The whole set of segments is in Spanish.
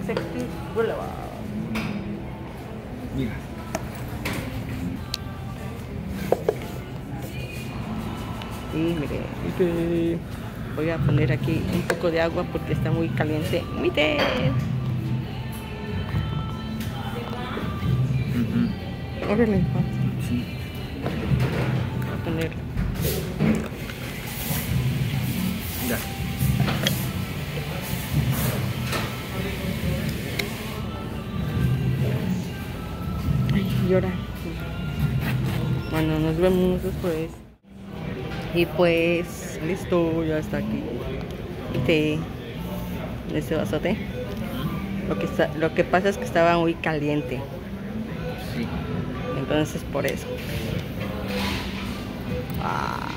Sexty Boulevard. Mira. Y mire, voy a poner aquí un poco de agua porque está muy caliente. ¡Mire! Órale, Sí. voy a poner. Ya. Ay, llora. Bueno, nos vemos después. Y pues, listo, ya está aquí. Este vasote. Lo que pasa es que estaba muy caliente. Sí. Entonces por eso. Ah,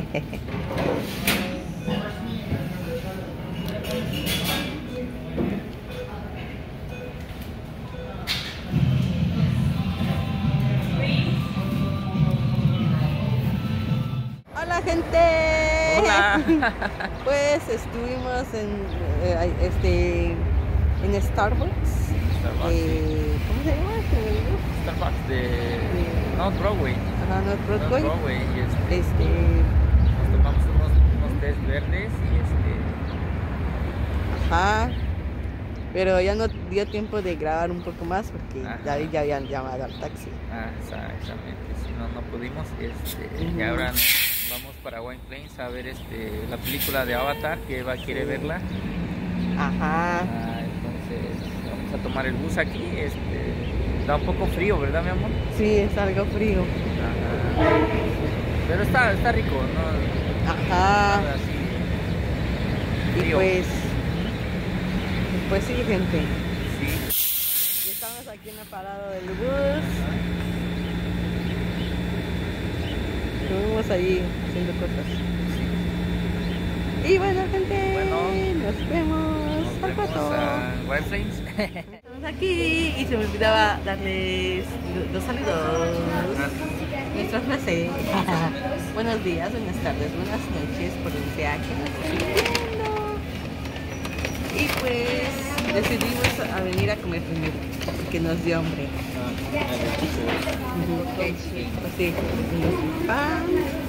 Hola gente. Hola. Pues estuvimos en Starbucks. Starbucks, sí. ¿Cómo se llama? Starbucks de North Broadway. Ajá, no es North Broadway. Broadway. Y nos tomamos unos tés verdes y Ajá. Pero ya no dio tiempo de grabar un poco más porque Ajá. David ya habían llamado al taxi. Exactamente. Si no pudimos, y ahora vamos para White Plains a ver la película de Avatar, que Eva quiere verla. Ajá. Entonces vamos a tomar el bus aquí. Da un poco frío, ¿verdad, mi amor? Sí, es algo frío. Ajá. Pero está rico, ¿no? Ajá. Nada así Y frío. pues sí, gente. Sí. Y estamos aquí en la parada del bus. Estuvimos ahí haciendo cosas. Y bueno, gente, nos vemos al rato. A White Plains. Estamos aquí y se me olvidaba darles los saludos. Nuestra frase. Buenos días, buenas tardes, buenas noches, por donde sea que nos esté viendo. Y pues decidimos a venir a comer primero porque nos dio hambre. Pues sí, un pan.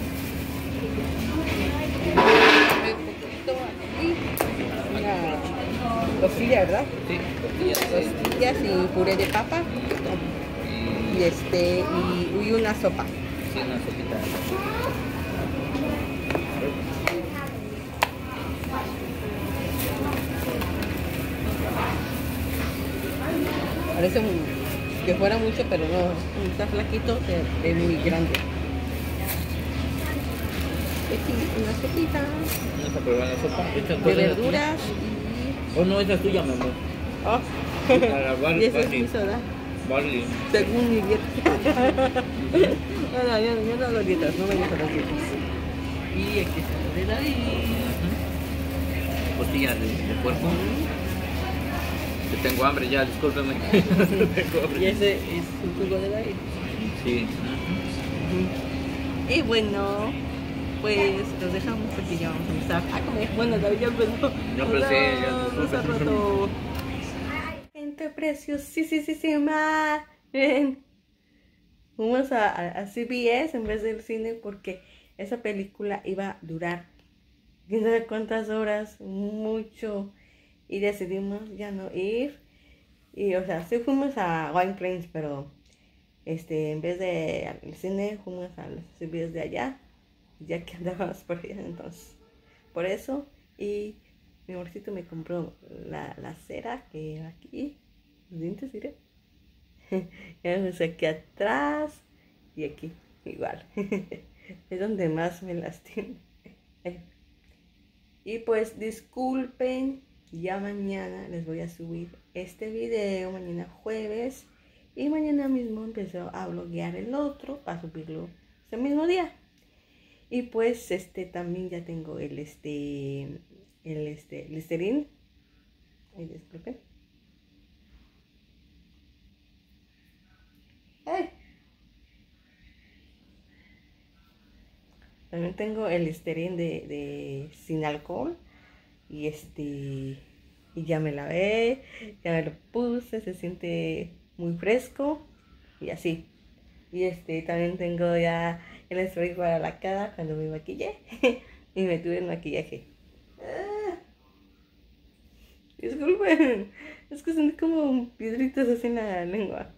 Una costilla, ¿verdad? Sí, Costillas y puré de papa y una sopa. sí, una sopita. Parece que fuera mucho, pero no, está flaquito, se ve muy grande. Aquí una sopita Vamos a probar la sopa. de verduras Oh, no, esa es tuya, mi amor. y esa es mi soda, Barley. según mi dieta. No, yo no hago dietas, no me gustan las dietas. Y aquí está lo de David. Costillas de puerco. Que tengo hambre ya, discúlpeme. Tengo hambre. Y ese es un jugo de David. Sí. Y bueno, pues los dejamos porque ya vamos a empezar a comer. Bueno, David ya empezó. Ya empecé, ya Nos ha roto. Gente preciosísima. Ven. Fuimos a CBS en vez del cine porque esa película iba a durar quién sabe cuántas horas, mucho. Y decidimos ya no ir. Y o sea, sí fuimos a White Plains, pero en vez de al cine fuimos a los CBS de allá, ya que andábamos por allá, entonces por eso. Y mi amorcito me compró la cera que aquí, los dientes, diré. Ya me aquí atrás y aquí igual. Es donde más me lastima. Y pues disculpen, ya mañana les voy a subir este video, mañana jueves, y mañana mismo empiezo a bloguear el otro para subirlo ese mismo día. Y pues también ya tengo el Listerine. Ay, disculpen. Ay. También tengo el Listerine de sin alcohol y y ya me lavé, ya me lo puse, se siente muy fresco y así. Y también tengo ya el spray para la cara cuando me maquillé y me tuve el maquillaje. Disculpen, es que son como piedritas así en la lengua.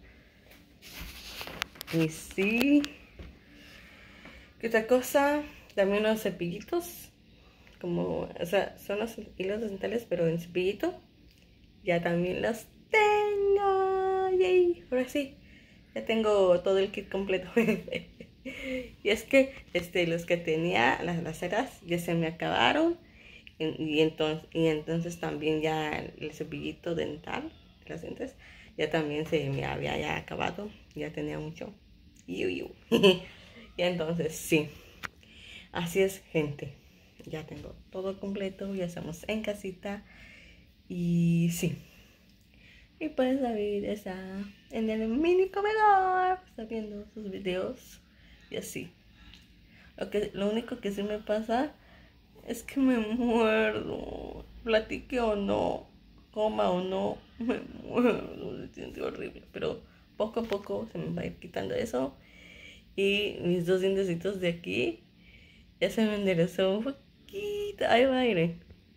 Y sí, ¿qué otra cosa? También los cepillitos, como, o sea, son los hilos dentales, pero en cepillito. Ya también los tengo. Yay, ahora sí, ya tengo todo el kit completo. Y es que los que tenía, las ceras, ya se me acabaron. Y entonces también ya el cepillito dental de los dientes ya también se me había ya acabado. Ya tenía mucho. Y entonces sí. Así es, gente. Ya tengo todo completo. Ya estamos en casita. Y sí. Y pues David está en el mini comedor. Está viendo sus videos. Y así. Lo único que sí me pasa es que me muerdo. Platique o no, coma o no, me muerdo. Se siente horrible. Pero poco a poco se me va a ir quitando eso. Y mis dos dientecitos de aquí ya se me enderezó un poquito. Ahí va, aire.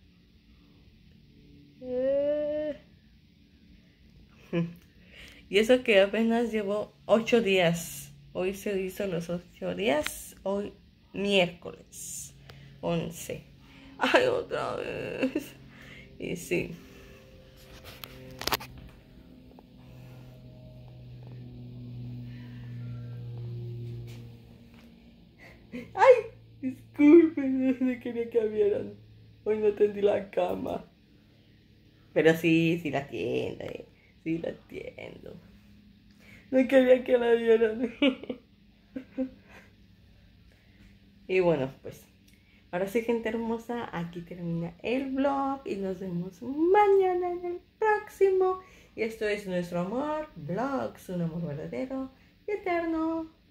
Y eso que apenas llevo 8 días. Hoy se hizo los 8 días. Hoy miércoles 11. Ay, otra vez. Y sí. Ay, disculpen, no quería que vieran. Hoy no tendí la cama. Pero sí la atiendo, sí la atiendo. No quería que la vieran. Y bueno, pues ahora sí, gente hermosa, aquí termina el vlog y nos vemos mañana en el próximo. Y esto es nuestro amor, vlogs, un amor verdadero y eterno.